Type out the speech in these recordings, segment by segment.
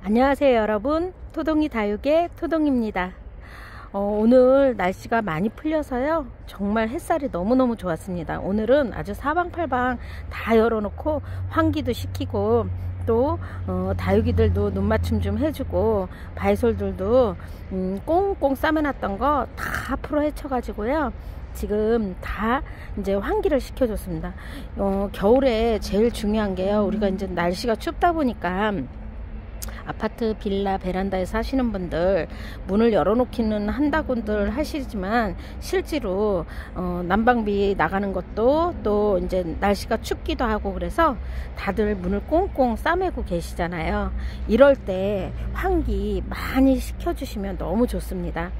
안녕하세요 여러분, 토동이 다육의 토동입니다. 오늘 날씨가 많이 풀려서요 정말 햇살이 너무너무 좋았습니다. 오늘은 아주 사방팔방 다 열어놓고 환기도 시키고 또 다육이들도 눈맞춤 좀 해주고 바이솔들도 꽁꽁 싸매놨던 거 다 풀어 헤쳐 가지고요 지금 다 이제 환기를 시켜줬습니다. 겨울에 제일 중요한 게요, 우리가 이제 날씨가 춥다 보니까 아파트, 빌라, 베란다에 사시는 분들 문을 열어놓기는 한다고들 하시지만 실제로 난방비 나가는 것도 또 이제 날씨가 춥기도 하고 그래서 다들 문을 꽁꽁 싸매고 계시잖아요. 이럴 때 환기 많이 시켜주시면 너무 좋습니다.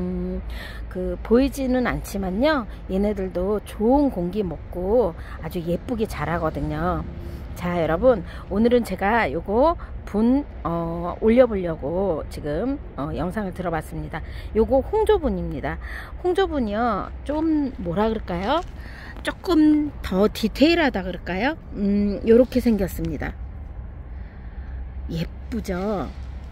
보이지는 않지만요 얘네들도 좋은 공기 먹고 아주 예쁘게 자라거든요. 자 여러분, 오늘은 제가 요거 분 올려보려고 지금 영상을 들어봤습니다. 요거 홍조분입니다. 홍조분이요 좀 뭐라 그럴까요, 조금 더 디테일하다 그럴까요, 요렇게 생겼습니다. 예쁘죠.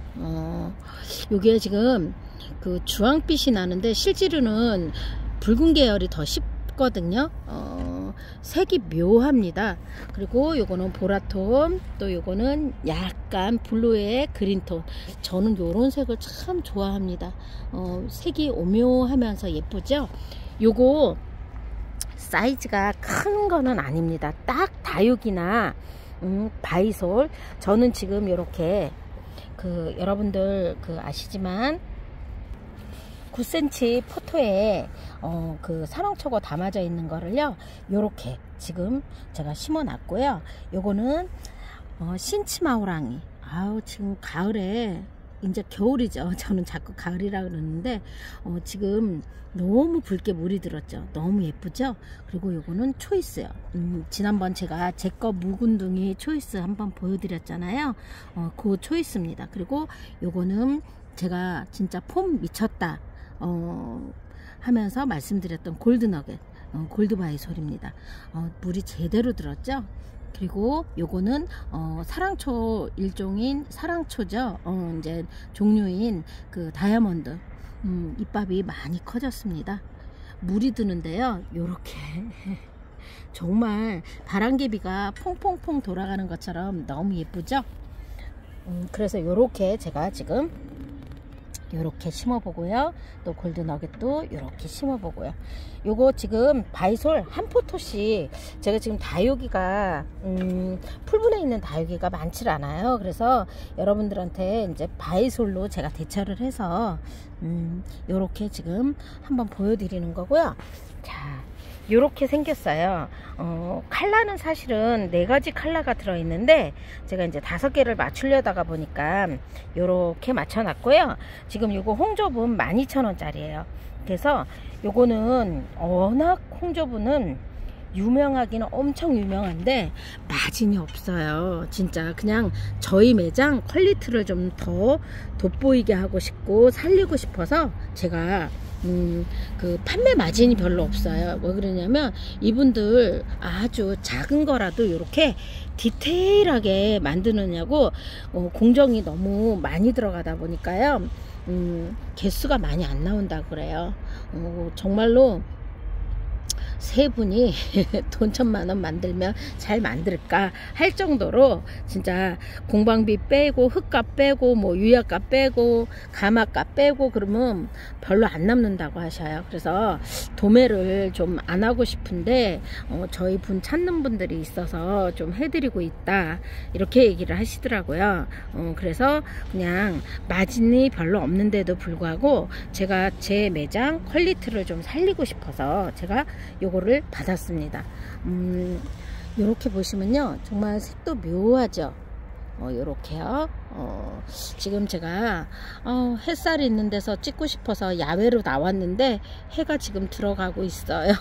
요게 지금 그 주황빛이 나는데 실제로는 붉은 계열이 더 쉽거든요. 색이 묘합니다. 그리고 요거는 보라톤, 또 요거는 약간 블루의 그린톤. 저는 요런 색을 참 좋아합니다. 색이 오묘하면서 예쁘죠. 요거 사이즈가 큰 거는 아닙니다. 딱 다육이나 바이솔. 저는 지금 요렇게 여러분들 아시지만 9cm 포토에 사랑초가 담아져 있는 거를요 요렇게 지금 제가 심어 놨고요. 요거는 신치마호랑이. 지금 가을에 이제 겨울이죠. 저는 자꾸 가을이라 그러는데 지금 너무 붉게 물이 들었죠. 너무 예쁘죠. 그리고 요거는 초이스요. 지난번 제가 제 거 묵은둥이 초이스 한번 보여드렸잖아요. 그 초이스입니다. 그리고 요거는 제가 진짜 폼 미쳤다 하면서 말씀드렸던 골드너겟, 골드바이솔입니다. 물이 제대로 들었죠. 그리고 요거는 사랑초 일종인 사랑초죠. 이제 종류인 다이아몬드. 잎밥이 많이 커졌습니다. 물이 드는데요 요렇게 정말 바람개비가 퐁퐁퐁 돌아가는 것처럼 너무 예쁘죠. 그래서 요렇게 제가 지금 요렇게 심어 보고요. 또 골드 너겟도 요렇게 심어 보고요. 요거 지금 바이솔 한 포토씩, 제가 지금 다육이가 풀분에 있는 다육이가 많지 않아요. 그래서 여러분들한테 이제 바이솔로 제가 대처를 해서 요렇게 지금 한번 보여드리는 거고요. 자, 요렇게 생겼어요. 칼라는 사실은 4가지 칼라가 들어있는데 제가 이제 5개를 맞추려다가 보니까 요렇게 맞춰 놨고요. 지금 요거 홍조분 12,000원짜리예요 그래서 요거는 워낙 홍조분은 유명하기는 엄청 유명한데 마진이 없어요. 진짜 그냥 저희 매장 퀄리티를 좀 더 돋보이게 하고 싶고 살리고 싶어서 제가 판매 마진이 별로 없어요. 왜 그러냐면 이분들 아주 작은 거라도 이렇게 디테일하게 만드느냐고 공정이 너무 많이 들어가다 보니까요 개수가 많이 안 나온다 그래요. 정말로 세 분이 돈 1000만원 만들면 잘 만들까 할 정도로 진짜 공방비 빼고 흙값 빼고 뭐 유약값 빼고 가마값 빼고 그러면 별로 안 남는다고 하셔요. 그래서 도매를 좀 안 하고 싶은데 저희 분 찾는 분들이 있어서 좀 해드리고 있다 이렇게 얘기를 하시더라고요. 그래서 그냥 마진이 별로 없는데도 불구하고 제가 제 매장 퀄리티를 좀 살리고 싶어서 제가 요거를 받았습니다. 요렇게 보시면요 정말 색도 묘하죠. 요렇게요. 지금 제가 햇살이 있는 데서 찍고 싶어서 야외로 나왔는데 해가 지금 들어가고 있어요.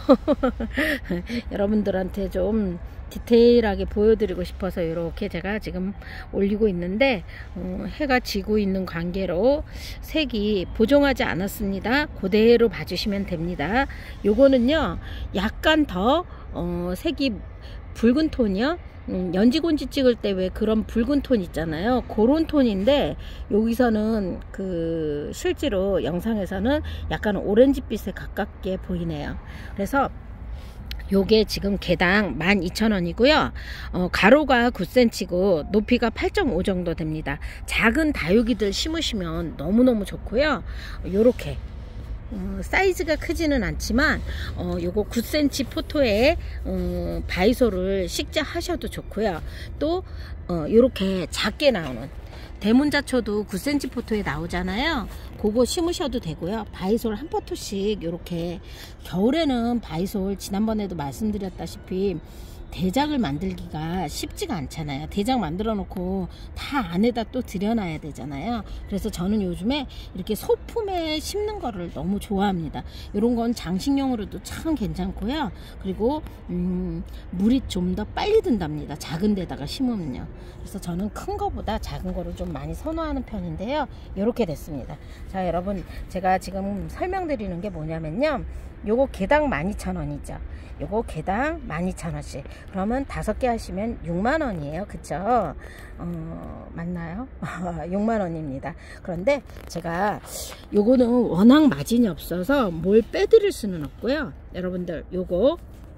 여러분들한테 좀 디테일하게 보여드리고 싶어서 이렇게 제가 지금 올리고 있는데 해가 지고 있는 관계로 색이 보정하지 않았습니다. 그대로 봐주시면 됩니다. 요거는요 약간 더 색이 붉은 톤이요. 연지곤지 찍을 때 왜 그런 붉은 톤 있잖아요. 그런 톤인데 여기서는 그 실제로 영상에서는 약간 오렌지빛에 가깝게 보이네요. 그래서 요게 지금 개당 12,000원이고요. 가로가 9cm고 높이가 8.5 정도 됩니다. 작은 다육이들 심으시면 너무너무 좋고요. 요렇게 사이즈가 크지는 않지만 요거 9cm 포토에 바이소를 식재하셔도 좋고요. 또 요렇게 작게 나오는 대문자초도 9cm 포토에 나오잖아요. 그거 심으셔도 되고요. 바이솔 한 포토씩 요렇게 겨울에는 바이솔 지난번에도 말씀드렸다시피 대작을 만들기가 쉽지가 않잖아요. 대작 만들어 놓고 다 안에다 또 들여놔야 되잖아요. 그래서 저는 요즘에 이렇게 소품에 심는 거를 너무 좋아합니다. 이런 건 장식용으로도 참 괜찮고요. 그리고 물이 좀 더 빨리 든답니다. 작은 데다가 심으면요. 그래서 저는 큰 거보다 작은 거를 좀 많이 선호하는 편인데요. 이렇게 됐습니다. 자, 여러분, 제가 지금 설명드리는 게 뭐냐면요, 요거 개당 12,000원이죠. 요거 개당 12,000원씩. 그러면 5개 하시면 6만원이에요. 그쵸? 맞나요? 6만원입니다. 그런데 제가 요거는 워낙 마진이 없어서 뭘 빼드릴 수는 없고요. 여러분들 요거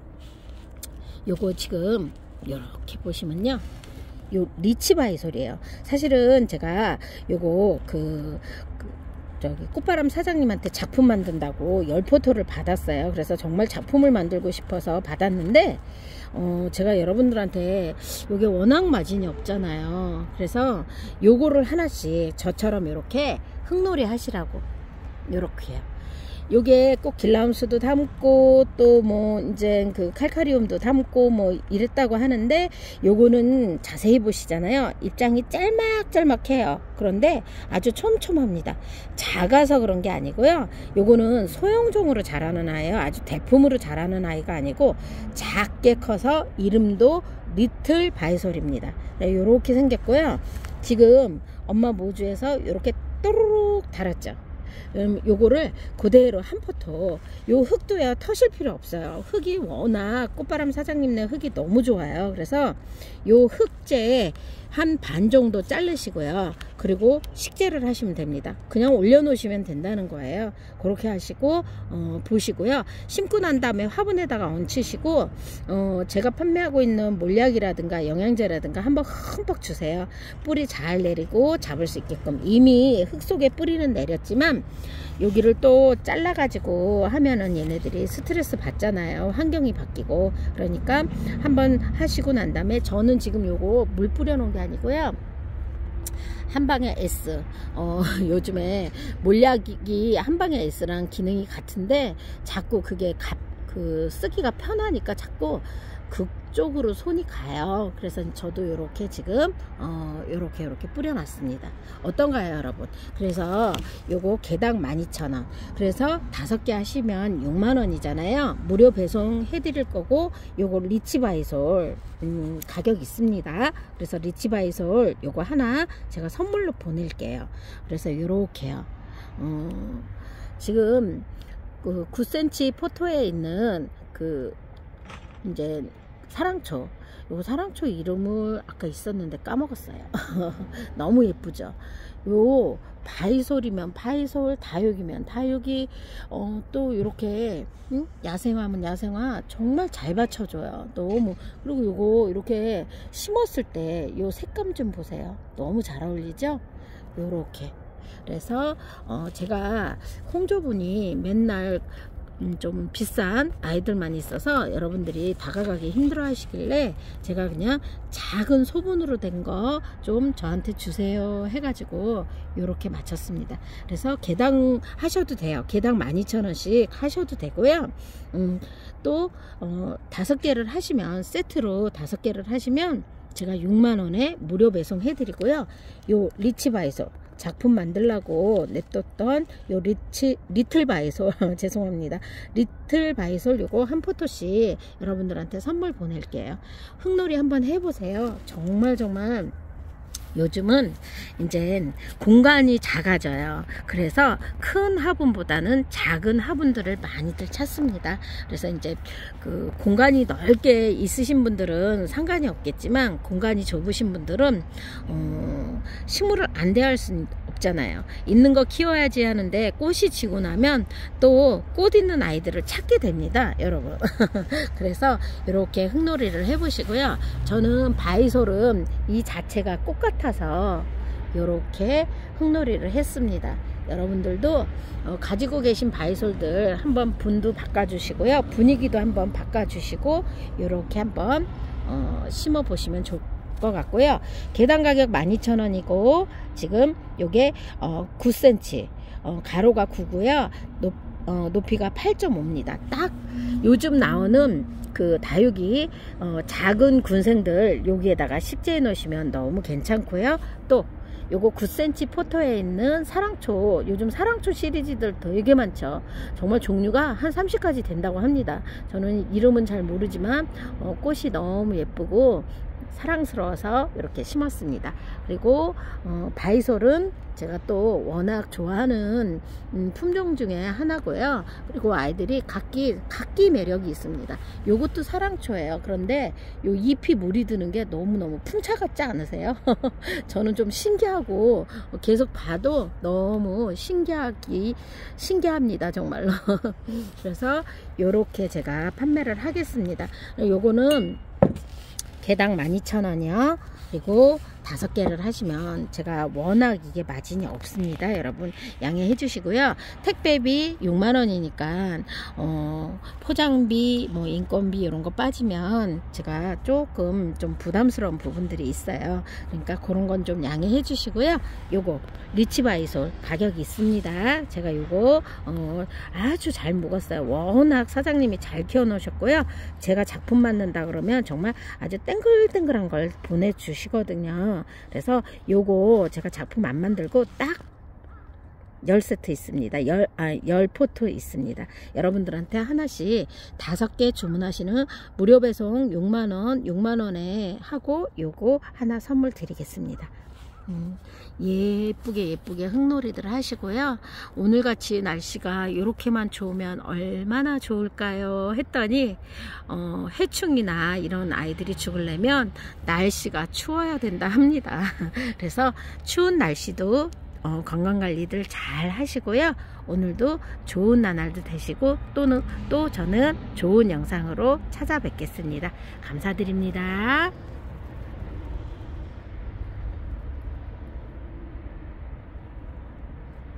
지금 요렇게 보시면요, 요 리치바이솔이에요. 사실은 제가 요거 저기 꽃바람 사장님한테 작품 만든다고 10포토를 받았어요. 그래서 정말 작품을 만들고 싶어서 받았는데 제가 여러분들한테 요게 워낙 마진이 없잖아요. 그래서 요거를 하나씩 저처럼 이렇게 흙놀이 하시라고 요렇게요. 요게 꼭 길라움수도 담고 또 뭐 이제 그 칼카리움도 담고 뭐 이랬다고 하는데, 요거는 자세히 보시잖아요. 입장이 짤막짤막해요. 그런데 아주 촘촘합니다. 작아서 그런 게 아니고요. 요거는 소형종으로 자라는 아이예요. 아주 대품으로 자라는 아이가 아니고 작게 커서 이름도 리틀 바이솔입니다. 네, 요렇게 생겼고요. 지금 엄마 모주에서 요렇게 또르륵 달았죠. 요거를 그대로 한 포토, 요 흙도요 터실 필요 없어요. 흙이 워낙 꽃바람 사장님네 흙이 너무 좋아요. 그래서 요 흙재 한 반 정도 자르시고요. 그리고 식재를 하시면 됩니다. 그냥 올려놓으시면 된다는 거예요. 그렇게 하시고 보시고요. 심고 난 다음에 화분에다가 얹히시고 제가 판매하고 있는 몰약이라든가 영양제라든가 한번 흠뻑 주세요. 뿌리 잘 내리고 잡을 수 있게끔. 이미 흙 속에 뿌리는 내렸지만 여기를 또 잘라 가지고 하면은 얘네들이 스트레스 받잖아요. 환경이 바뀌고. 그러니까 한번 하시고 난 다음에, 저는 지금 요거 물 뿌려 놓은 게 아니고요, 한방에 S, 요즘에 몰약이 한방에 S랑 기능이 같은데 자꾸 그게 쓰기가 편하니까 자꾸 그쪽으로 손이 가요. 그래서 저도 이렇게 지금 요렇게 뿌려놨습니다. 어떤가요, 여러분? 그래서 요거 개당 12,000원. 그래서 5개 하시면 6만원이잖아요. 무료 배송 해드릴 거고, 요거 리치바이솔 가격 있습니다. 그래서 리치바이솔 요거 하나 제가 선물로 보낼게요. 그래서 요렇게요. 지금 그 9cm 포토에 있는 그 이제 사랑초, 요 사랑초 이름을 아까 있었는데 까먹었어요. 너무 예쁘죠. 요 바이솔이면 바이솔, 다육이면 다육이, 또 이렇게 야생화면 야생화 정말 잘 받쳐줘요. 너무. 그리고 요거 이렇게 심었을 때 요 색감 좀 보세요. 너무 잘 어울리죠? 요렇게. 그래서 제가 홍조분이 맨날 좀 비싼 아이들만 있어서 여러분들이 다가가기 힘들어 하시길래 제가 그냥 작은 소분으로 된 거 좀 저한테 주세요 해가지고 요렇게 맞췄습니다. 그래서 개당 하셔도 돼요. 개당 12,000원씩 하셔도 되고요. 또 5개를 하시면, 세트로 5개를 하시면 제가 6만원에 무료 배송 해드리고요. 요 리치바이솔 작품 만들라고 냅뒀던 요 리틀 바이솔 죄송합니다. 리틀 바이솔 요거 한 포토씩 여러분들한테 선물 보낼게요. 흙놀이 한번 해보세요. 정말 요즘은 이제 공간이 작아져요. 그래서 큰 화분보다는 작은 화분들을 많이들 찾습니다. 그래서 이제 그 공간이 넓게 있으신 분들은 상관이 없겠지만, 공간이 좁으신 분들은 식물을 안 대할 수 없잖아요. 있는 거 키워야지 하는데 꽃이 지고 나면 또 꽃 있는 아이들을 찾게 됩니다, 여러분. 그래서 이렇게 흙놀이를 해보시고요. 저는 바이솔은 이 자체가 꽃 같아서 이렇게 흙놀이를 했습니다. 여러분들도 가지고 계신 바이솔들 한번 분도 바꿔주시고요. 분위기도 한번 바꿔주시고 이렇게 한번 심어 보시면 좋을 것 같고요. 개당 가격 12,000원이고 지금 요게 9cm, 가로가 9고요. 높이가 8.5입니다. 딱 요즘 나오는 그 다육이 작은 군생들 여기에다가 식재해 놓으시면 너무 괜찮고요. 또 요거 9cm 포토에 있는 사랑초, 요즘 사랑초 시리즈들 되게 많죠. 정말 종류가 한 30가지 된다고 합니다. 저는 이름은 잘 모르지만 꽃이 너무 예쁘고 사랑스러워서 이렇게 심었습니다. 그리고 바이솔은 제가 또 워낙 좋아하는 품종 중에 하나고요. 그리고 아이들이 각기 매력이 있습니다. 요것도 사랑초예요. 그런데 요 잎이 물이 드는 게 너무너무 풍차 같지 않으세요? 저는 좀 신기하고 계속 봐도 너무 신기합니다, 정말로. 그래서 요렇게 제가 판매를 하겠습니다. 요거는 개당 12,000원이요. 그리고 5개를 하시면 제가 워낙 이게 마진이 없습니다. 여러분 양해해 주시고요. 택배비 6만원이니까 포장비 뭐 인건비 이런 거 빠지면 제가 조금 좀 부담스러운 부분들이 있어요. 그러니까 그런 건 좀 양해해 주시고요. 요거 리치바이솔 가격이 있습니다. 제가 요거 아주 잘 먹었어요. 워낙 사장님이 잘 키워 놓으셨고요. 제가 작품 만든다 그러면 정말 아주 땡글땡글한 걸 보내주시거든요. 그래서 요거 제가 작품 안 만들고 딱 10세트 있습니다. 10포트 있습니다. 여러분들한테 하나씩 5개 주문하시는 무료 배송 6만원에 하고 요거 하나 선물 드리겠습니다. 예쁘게 흙놀이들 하시고요. 오늘같이 날씨가 이렇게만 좋으면 얼마나 좋을까요 했더니 해충이나 이런 아이들이 죽으려면 날씨가 추워야 된다 합니다. 그래서 추운 날씨도 건강관리들 잘 하시고요. 오늘도 좋은 나날도 되시고 또 저는 좋은 영상으로 찾아뵙겠습니다. 감사드립니다.